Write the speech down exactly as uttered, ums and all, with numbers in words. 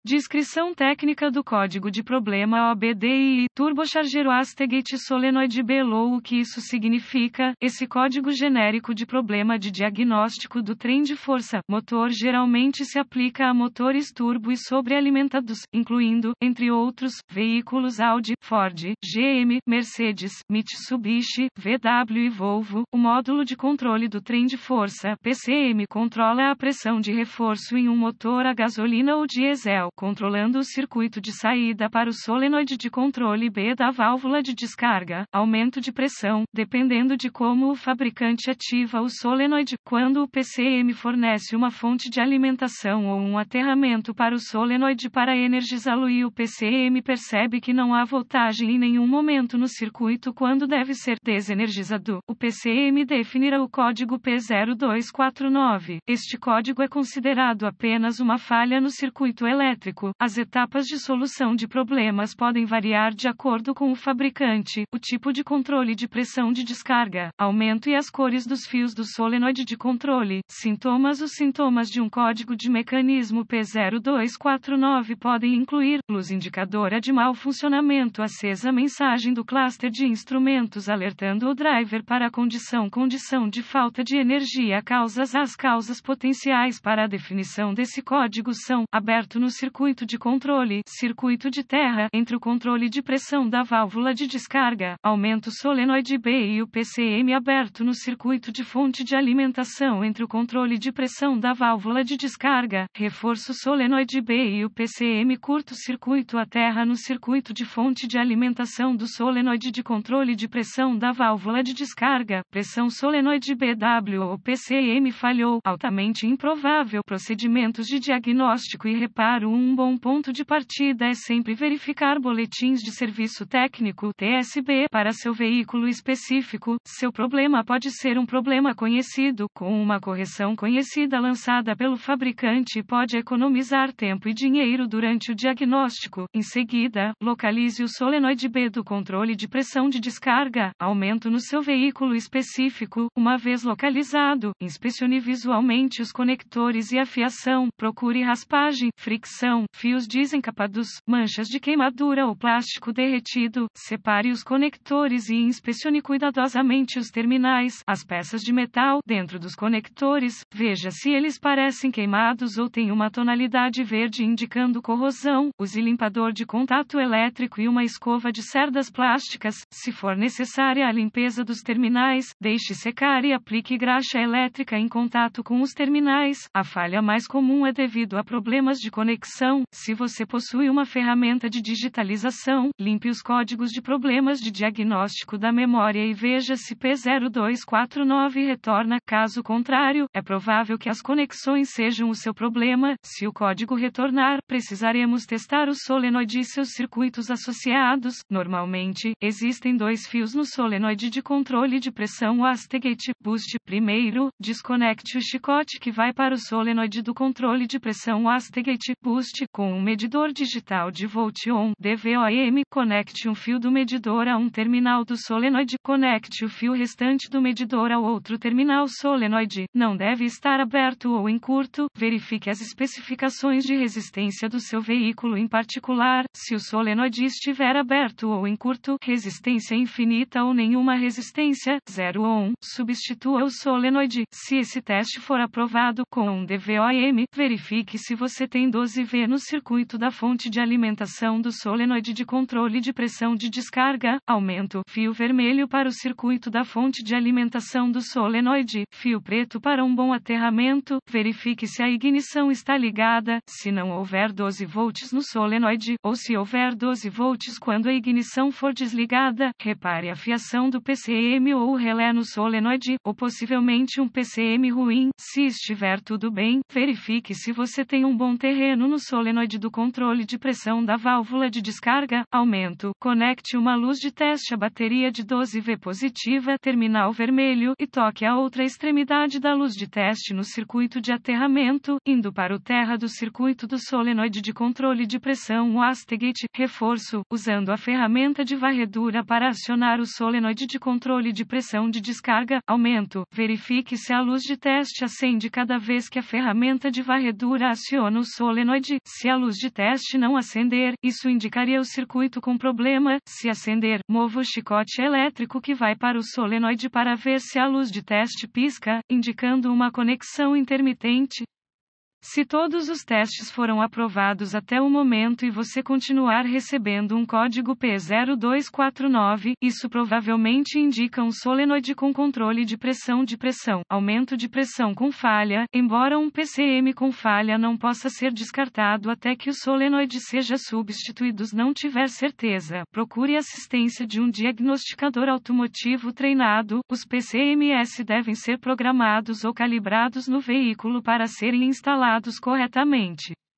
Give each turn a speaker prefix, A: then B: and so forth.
A: Descrição técnica do código de problema O B D I, Turbocharger Wastegate Solenoid Below. O que isso significa? Esse código genérico de problema de diagnóstico do trem de força motor geralmente se aplica a motores turbo e sobrealimentados, incluindo, entre outros, veículos Audi, Ford, G M, Mercedes, Mitsubishi, V W e Volvo. O módulo de controle do trem de força P C M controla a pressão de reforço em um motor a gasolina ou diesel, controlando o circuito de saída para o solenoide de controle B da válvula de descarga, aumento de pressão, dependendo de como o fabricante ativa o solenoide. Quando o P C M fornece uma fonte de alimentação ou um aterramento para o solenoide para energizá-lo e o P C M percebe que não há voltagem em nenhum momento no circuito quando deve ser desenergizado, o P C M definirá o código P zero dois quatro nove. Este código é considerado apenas uma falha no circuito elétrico. As etapas de solução de problemas podem variar de acordo com o fabricante, o tipo de controle de pressão de descarga, aumento e as cores dos fios do solenoide de controle. Sintomas. Os sintomas de um código de mecanismo P zero dois quatro nove podem incluir luz indicadora de mau funcionamento acesa, mensagem do cluster de instrumentos alertando o driver para a condição condição de falta de energia. Causas. As causas potenciais para a definição desse código são aberto no circuito de controle, circuito de terra, entre o controle de pressão da válvula de descarga, aumento solenoide B e o P C M aberto no circuito de fonte de alimentação entre o controle de pressão da válvula de descarga, reforço solenoide B e o P C M curto-circuito a terra no circuito de fonte de alimentação do solenoide de controle de pressão da válvula de descarga, pressão solenoide B W ou P C M falhou, altamente improvável. Procedimentos de diagnóstico e reparo. Um bom ponto de partida é sempre verificar boletins de serviço técnico T S B para seu veículo específico. Seu problema pode ser um problema conhecido, com uma correção conhecida lançada pelo fabricante pode economizar tempo e dinheiro durante o diagnóstico. Em seguida, localize o solenoide B do controle de pressão de descarga, aumento no seu veículo específico. Uma vez localizado, inspecione visualmente os conectores e a fiação, procure raspagem, fricção, fios desencapados, manchas de queimadura ou plástico derretido, separe os conectores e inspecione cuidadosamente os terminais, as peças de metal dentro dos conectores, veja se eles parecem queimados ou têm uma tonalidade verde indicando corrosão, use limpador de contato elétrico e uma escova de cerdas plásticas, se for necessária a limpeza dos terminais, deixe secar e aplique graxa elétrica em contato com os terminais. A falha mais comum é devido a problemas de conexão. Se você possui uma ferramenta de digitalização, limpe os códigos de problemas de diagnóstico da memória e veja se P zero dois quatro nove retorna. Caso contrário, é provável que as conexões sejam o seu problema. Se o código retornar, precisaremos testar o solenoide e seus circuitos associados. Normalmente, existem dois fios no solenoide de controle de pressão Wastegate Boost. Primeiro, desconecte o chicote que vai para o solenoide do controle de pressão Wastegate Boost com um medidor digital de volt-on D V O M. Conecte um fio do medidor a um terminal do solenoide. Conecte o fio restante do medidor ao outro terminal. Solenoide não deve estar aberto ou em curto. Verifique as especificações de resistência do seu veículo em particular. Se o solenoide estiver aberto ou em curto, resistência infinita ou nenhuma resistência, zero ohm, substitua o solenoide. Se esse teste for aprovado com um D V O M, verifique se você tem doze volts no circuito da fonte de alimentação do solenoide de controle de pressão de descarga. Aumento. Fio vermelho para o circuito da fonte de alimentação do solenoide. Fio preto para um bom aterramento. Verifique se a ignição está ligada. Se não houver doze volts no solenoide, ou se houver doze volts quando a ignição for desligada, repare a fiação do P C M ou o relé no solenoide, ou possivelmente um P C M ruim. Se estiver tudo bem, verifique se você tem um bom terreno no solenoide do controle de pressão da válvula de descarga. Aumento. Conecte uma luz de teste à bateria de doze volts positiva, terminal vermelho, e toque a outra extremidade da luz de teste no circuito de aterramento, indo para o terra do circuito do solenoide de controle de pressão Wastegate. Reforço. Usando a ferramenta de varredura para acionar o solenoide de controle de pressão de descarga. Aumento. Verifique se a luz de teste acende cada vez que a ferramenta de varredura aciona o solenoide. verde, se a luz de teste não acender, isso indicaria o circuito com problema. Se acender, mova o chicote elétrico que vai para o solenoide para ver se a luz de teste pisca, indicando uma conexão intermitente. Se todos os testes foram aprovados até o momento e você continuar recebendo um código P zero dois quatro nove, isso provavelmente indica um solenoide com controle de pressão de pressão, aumento de pressão com falha, embora um P C M com falha não possa ser descartado até que o solenoide seja substituído. Não tiver certeza, procure assistência de um diagnosticador automotivo treinado. Os P C M S devem ser programados ou calibrados no veículo para serem instalados corretamente.